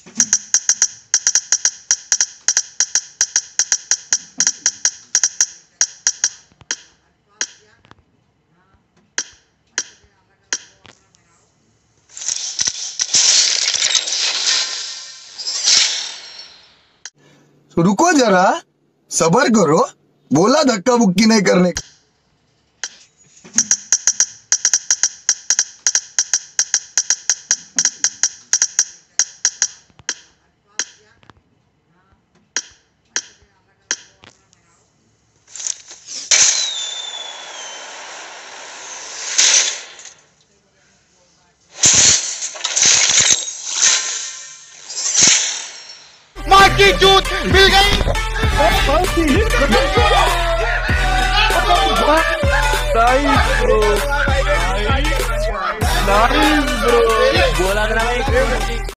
तो रुको जरा, सबर करो, बोला धक्का बुक्की नहीं करने का। माँ की चूत मिल गई। नाइस ब्रो, बोला था ना भाई।